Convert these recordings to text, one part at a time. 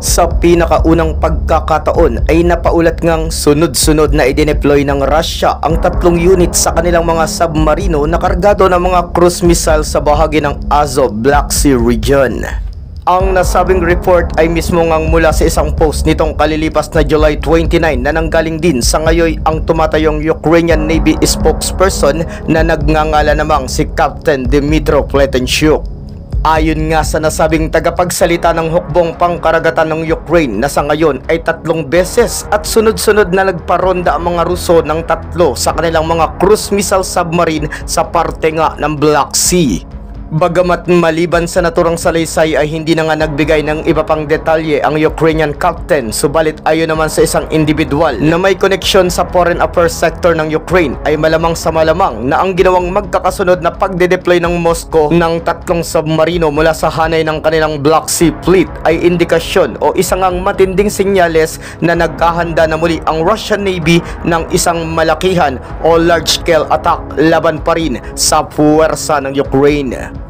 Sa pinakaunang pagkakataon ay napaulat ngang sunod-sunod na idineploy ng Russia ang 3 unit sa kanilang mga submarino na kargado ng mga cruise missile sa bahagi ng Azov Black Sea region. Ang nasabing report ay mismo ngang mula sa isang post nitong kalilipas na July 29 na nanggaling din sa ngayon ang tumatayong Ukrainian Navy spokesperson na nagngangalan namang si Captain Dmytro Pletenchuk. Ayon nga sa nasabing tagapagsalita ng hukbong pangkaragatan ng Ukraine na sa ngayon ay 3 beses at sunod-sunod na nagparonda ang mga Ruso ng 3 sa kanilang mga cruise missile submarine sa parte nga ng Black Sea. Bagamat maliban sa naturang salaysay ay hindi na nga nagbigay ng iba pang detalye ang Ukrainian captain, subalit ayon naman sa isang individual na may koneksyon sa foreign affairs sector ng Ukraine ay malamang sa malamang na ang ginawang magkakasunod na pagde-deploy ng Moscow ng 3 submarino mula sa hanay ng kanilang Black Sea Fleet ay indikasyon o isang ang matinding senyales na naghahanda na muli ang Russian Navy ng isang malakihan o large-scale attack laban pa rin sa puwersa ng Ukraine.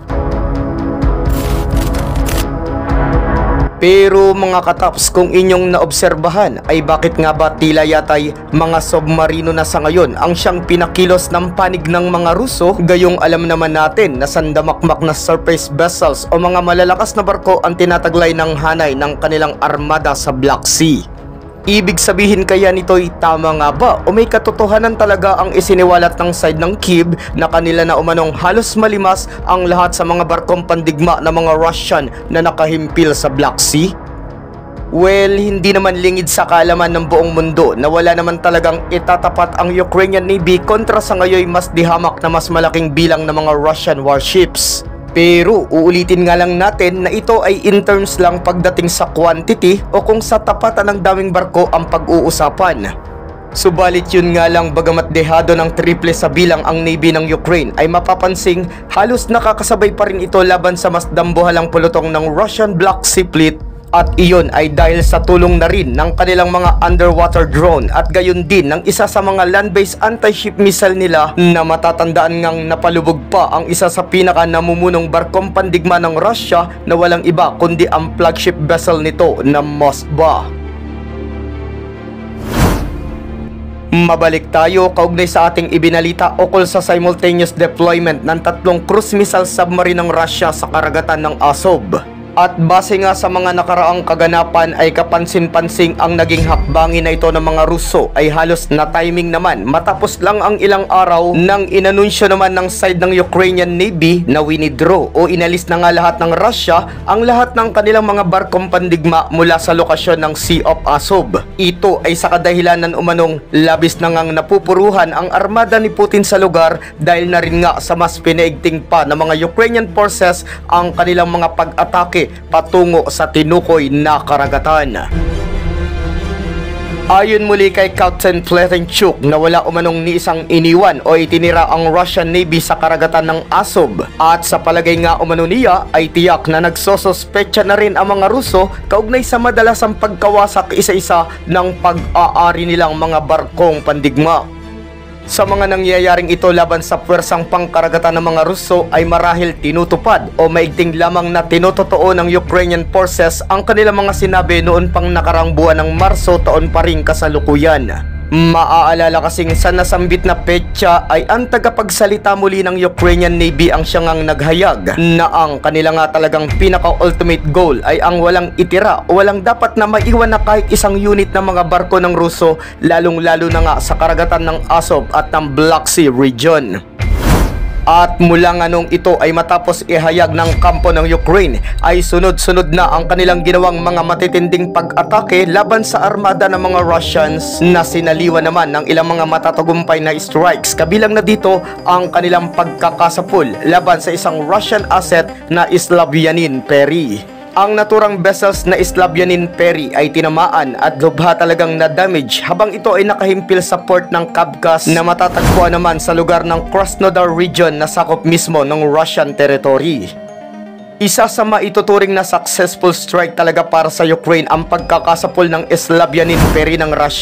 Pero mga kataps, kung inyong naobserbahan ay bakit nga ba tila yata'y mga submarino na sa ngayon ang siyang pinakilos ng panig ng mga Ruso, gayong alam naman natin na sandamakmak na surface vessels o mga malalakas na barko ang tinataglay ng hanay ng kanilang armada sa Black Sea. Ibig sabihin kaya nito'y tama nga ba o may katotohanan talaga ang isiniwalat ng side ng Kyiv na kanila na umanong halos malimas ang lahat sa mga barkong pandigma ng mga Russian na nakahimpil sa Black Sea? Well, hindi naman lingid sa kaalaman ng buong mundo na wala naman talagang itatapat ang Ukrainian Navy kontra sa ngayon mas dihamak na mas malaking bilang ng mga Russian warships. Pero uulitin nga lang natin na ito ay in terms lang pagdating sa quantity o kung sa tapatan ng daming barko ang pag-uusapan. Subalit yun nga lang, bagamat dehado ng triple sa bilang ang Navy ng Ukraine ay mapapansing halos nakakasabay pa rin ito laban sa mas dambuhalang pulutong ng Russian Black Sea Fleet. At iyon ay dahil sa tulong na rin ng kanilang mga underwater drone at gayon din ng isa sa mga land-based anti-ship missile nila na matatandaan ngang napalubog pa ang isa sa pinaka namumunong barkong pandigma ng Russia na walang iba kundi ang flagship vessel nito na Moskva. Mabalik tayo kaugnay sa ating ibinalita ukol sa simultaneous deployment ng 3 cruise missile submarine ng Russia sa karagatan ng Azov. At base nga sa mga nakaraang kaganapan ay kapansin-pansing ang naging hakbangin na ito ng mga Ruso ay halos na timing naman matapos lang ang ilang araw nang inanunsyo naman ng side ng Ukrainian Navy na winidraw o inalis na nga lahat ng Russia ang lahat ng kanilang mga barkong pandigma mula sa lokasyon ng Sea of Azov. Ito ay sa kadahilanan umanong labis na ngang napupuruhan ang armada ni Putin sa lugar dahil na rin nga sa mas pinaigting pa ng mga Ukrainian forces ang kanilang mga pag-atake patungo sa tinukoy na karagatan. Ayon muli kay Captain Pletenchuk na wala umanong ni isang iniwan o itinira ang Russian Navy sa karagatan ng Azov at sa palagay nga umano niya ay tiyak na nagsosospetsa na rin ang mga Ruso kaugnay sa madalasang pagkawasak isa-isa ng pag-aari nilang mga barkong pandigma. Sa mga nangyayaring ito laban sa puwersang pangkaragatan ng mga Ruso ay marahil tinutupad o maigting lamang na tinutotoo ng Ukrainian forces ang kanilang mga sinabi noon pang nakarang buwan ng Marso taon pa ring kasalukuyan. Maaalala kasing sa nasambit na petsa ay ang tagapagsalita muli ng Ukrainian Navy ang siyang naghayag na ang kanila nga talagang pinaka-ultimate goal ay ang walang itira o walang dapat na maiwan na kahit isang unit ng mga barko ng Ruso, lalong-lalo na nga sa karagatan ng Azov at ng Black Sea region. At mula nga nung ito ay matapos ihayag ng kampo ng Ukraine ay sunod-sunod na ang kanilang ginawang mga matitinding pag-atake laban sa armada ng mga Russians na sinaliwan naman ng ilang mga matatagumpay na strikes, kabilang na dito ang kanilang pagkakasapul laban sa isang Russian asset na Slavyanin Peri. Ang naturang vessels na Slavyanin Peri ay tinamaan at lubha talagang na-damage habang ito ay nakahimpil sa port ng Kavkaz na matatagpuan naman sa lugar ng Krasnodar region na sakop mismo ng Russian territory. Isa sa maituturing na successful strike talaga para sa Ukraine ang pagkakasapul ng Slavyanin Peri ng Russia.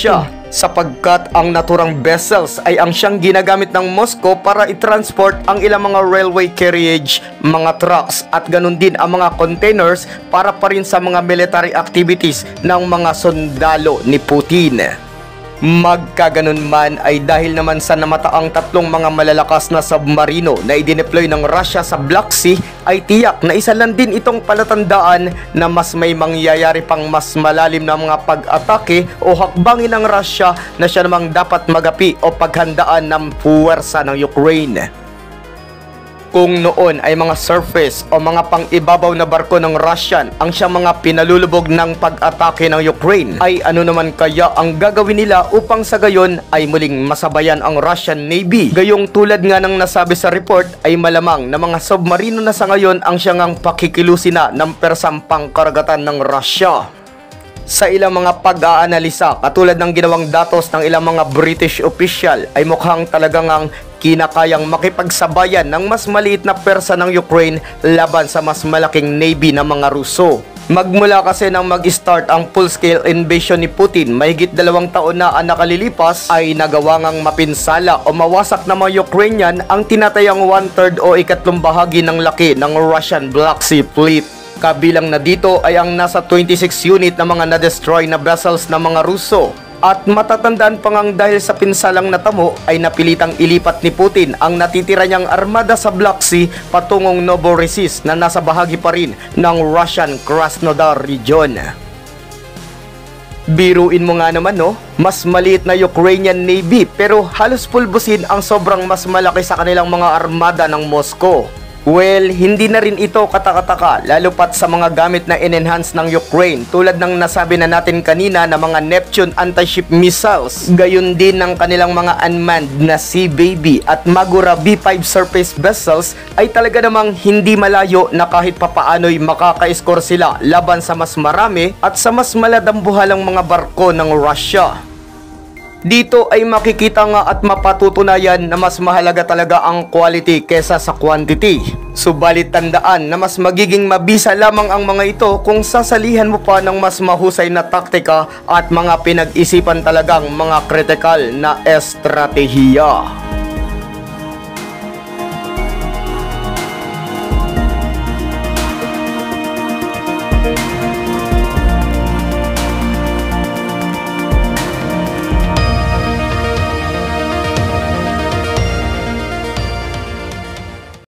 sapagkat ang naturang vessels ay ang siyang ginagamit ng Moscow para i-transport ang ilang mga railway carriage, mga trucks at ganun din ang mga containers para pa rin sa mga military activities ng mga sundalo ni Putin. Magkaganon man ay dahil naman sa namataang tatlong mga malalakas na submarino na idineploy ng Russia sa Black Sea, ay tiyak na isa lang din itong palatandaan na mas may mangyayari pang mas malalim na mga pag-atake o hakbangin ng Russia na siya namang dapat magapi o paghandaan ng puwersa ng Ukraine. Kung noon ay mga surface o mga pang-ibabaw na barko ng Russian ang siyang mga pinalulubog ng pag-atake ng Ukraine, ay ano naman kaya ang gagawin nila upang sa gayon ay muling masabayan ang Russian Navy? Gayong tulad nga ng nasabi sa report ay malamang na mga submarino na sa ngayon ang siyang pakikilusin na ng persang pangkaragatan ng Russia. Sa ilang mga pag-aanalisa, katulad ng ginawang datos ng ilang mga British official, ay mukhang talagang ang kinakayang makipagsabayan ng mas maliit na persa ng Ukraine laban sa mas malaking navy ng mga Ruso. Magmula kasi nang mag-start ang full-scale invasion ni Putin, mahigit 2 taon na ang nakalilipas, ay nagawa ngang mapinsala o mawasak ng mga Ukrainian ang tinatayang 1/3 o 1/3 bahagi ng laki ng Russian Black Sea Fleet. Kabilang na dito ay ang nasa 26 unit na mga na-destroy na vessels ng mga Ruso. At matatandaan pa ngang dahil sa pinsalang natamo ay napilitang ilipat ni Putin ang natitira niyang armada sa Black Sea patungong Novorossiysk na nasa bahagi pa rin ng Russian Krasnodar region. Biruin mo nga naman, no? Mas maliit na Ukrainian Navy pero halos pulbusin ang sobrang mas malaki sa kanilang mga armada ng Moscow. Well, hindi na rin ito katakataka lalo pat sa mga gamit na in-enhance ng Ukraine tulad ng nasabi na natin kanina na mga Neptune anti-ship missiles. Gayon din ng kanilang mga unmanned na Sea Baby at Magura B-5 surface vessels ay talaga namang hindi malayo na kahit papaano'y makaka-score sila laban sa mas marami at sa mas maladambuhalang mga barko ng Russia. Dito ay makikita nga at mapatutunayan na mas mahalaga talaga ang quality kesa sa quantity. Subalit tandaan na mas magiging mabisa lamang ang mga ito kung sasalihan mo pa ng mas mahusay na taktika at mga pinag-isipan talagang mga kritikal na estratehiya.